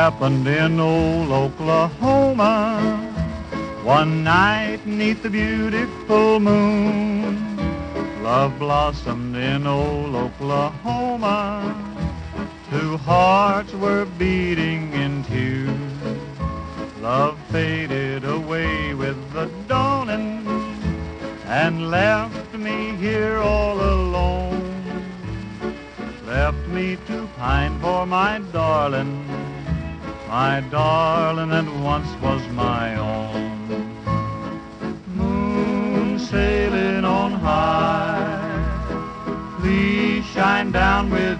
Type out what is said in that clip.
happened in old Oklahoma one night 'neath the beautiful moon. Love blossomed in old Oklahoma. Two hearts were beating in tune. Love faded away with the dawning and left me here all alone. Left me to pine for my darling that once was my own. Moon sailing on high, please shine down with